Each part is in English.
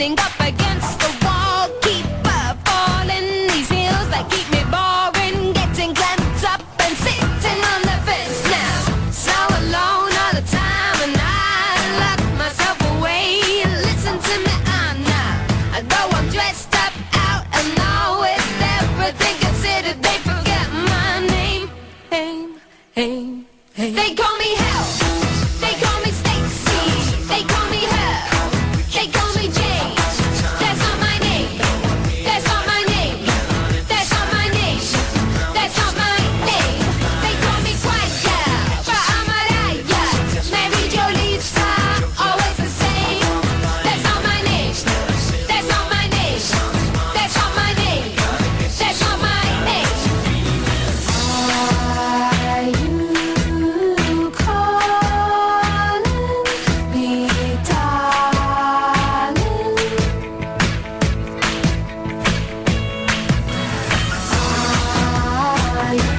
leaning up against the wall, keep falling. These heels that keep me boring, getting clamped up and sitting on the fence now. So alone all the time, and I lock myself away. Listen to me, I'm now. Though I'm dressed up out and now with everything considered, they forget my name. They call me Hell. They call me Stacy. They call me her. They call me Jane. That's not my name. That's not my name. That's not my name. That's not my name. They call me Quiet Girl, but I'm Mariah. Mary Jo Lisa, always the same. That's not my name. That's not my name. That's not my name. That's not my name. Are you calling me darling? Are you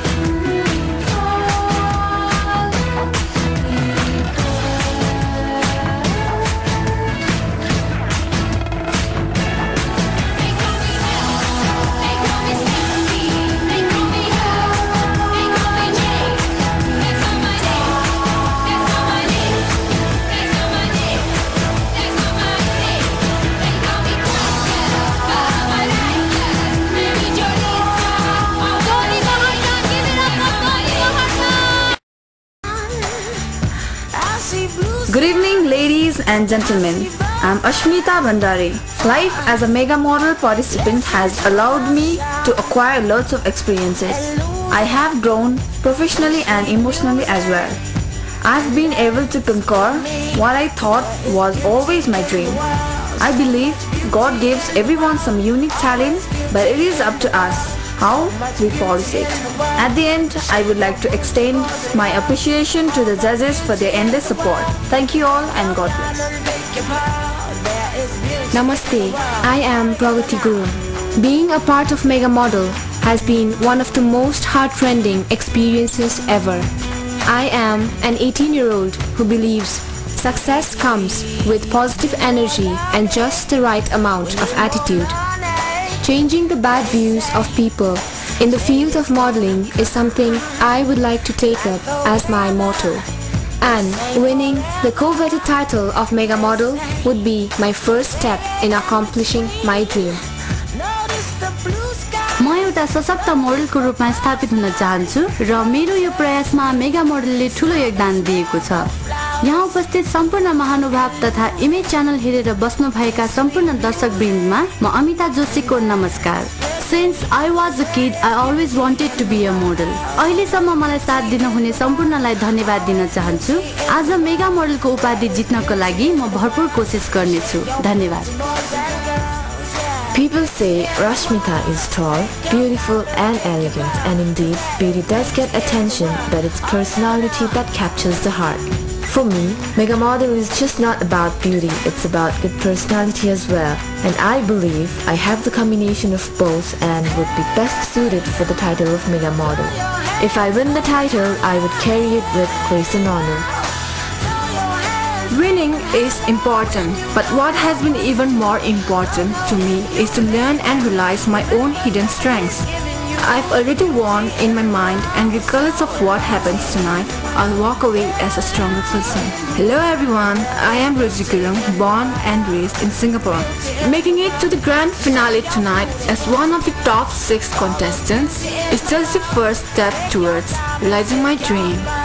They call me Hell. They call me Stacy. They call me her. They call me Jane. That's not my name. That's not my name. That's not my name. That's not my name. They call me Quiet Girl, but I'm Mariah. Mary Jo Lisa, Tony Bahar, give it up for Tony Bahar. I see blue Good evening, ladies and gentlemen. I'm Ashmita Bandari. Life as a mega model participant has allowed me to acquire lots of experiences. I have grown professionally and emotionally as well. I've been able to conquer what I thought was always my dream. I believe God gives everyone some unique talent, but it is up to us how we polish it. At the end, I would like to extend my appreciation to the judges for their endless support. Thank you all and God bless. Namaste, I am Pragati Guru. Being a part of Mega Model has been one of the most heart-rending experiences ever. I am an 18-year-old who believes success comes with positive energy and just the right amount of attitude. Changing the bad views of people in the field of modeling is something I would like to take up as my motto. And winning the coveted title of Mega Model would be my first step in accomplishing my dream. म एउटा सशक्त मोडलको रूपमा स्थापित हुन चाहन्छु र मेरो यो प्रयासमा mega मोडलले ठूलो योगदान दिएको छ। यहाँ उपस्थित सम्पूर्ण महानुभाव तथा इमेज च्यानल हेरेर बस्नु भएका सम्पूर्ण दर्शकवृन्दमा म अमिता जोशीको नमस्कार। Since I was a kid, I always wanted to be a model. अहिलेसम्म मलाई साथ दिनुहुने सम्पूर्णलाई धन्यवाद दिन चाहन्छु। आज मेगा मोडलको उपाधि जित्नको लागि म भरपूर कोसिस गर्नेछु। धन्यवाद। People say Rashmita is tall, beautiful and elegant, and indeed beauty does get attention, but it's personality that captures the heart. For me, Mega Model is just not about beauty, it's about good personality as well, and I believe I have the combination of both and would be best suited for the title of Mega Model. If I win the title, I would carry it with grace and honor. Winning is important, but what has been even more important to me is to learn and realize my own hidden strengths. I've already won in my mind, and regardless of what happens tonight, I'll walk away as a stronger person. Hello everyone, I am Rosie Gurung, born and raised in Singapore. Making it to the grand finale tonight as one of the top 6 contestants is just the first step towards realizing my dream.